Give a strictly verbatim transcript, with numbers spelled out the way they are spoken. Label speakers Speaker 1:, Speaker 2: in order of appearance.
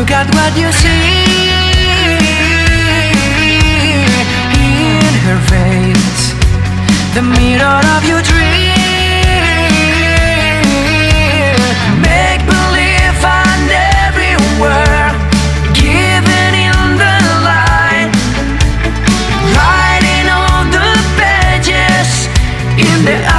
Speaker 1: Look at what you see in her face, the mirror of your dream. Make believe and everywhere, giving in the light, writing on the pages in the